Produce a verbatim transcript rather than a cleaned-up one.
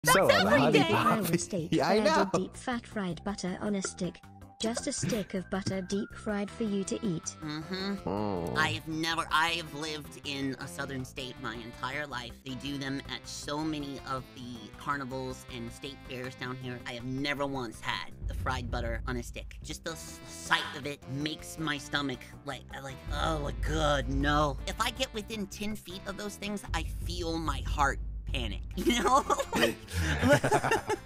So, That's every Honey day. Pop- Iowa State Yeah, I fair know. did deep fat fried butter on a stick. Just a stick of butter deep fried for you to eat. Mm-hmm. Oh. I've never, I've lived in a southern state my entire life. They do them at so many of the carnivals and state fairs down here. I have never once had the fried butter on a stick. Just the s- sight of it makes my stomach like, like, oh my god, no. If I get within ten feet of those things, I feel my heart panic, you know? Like,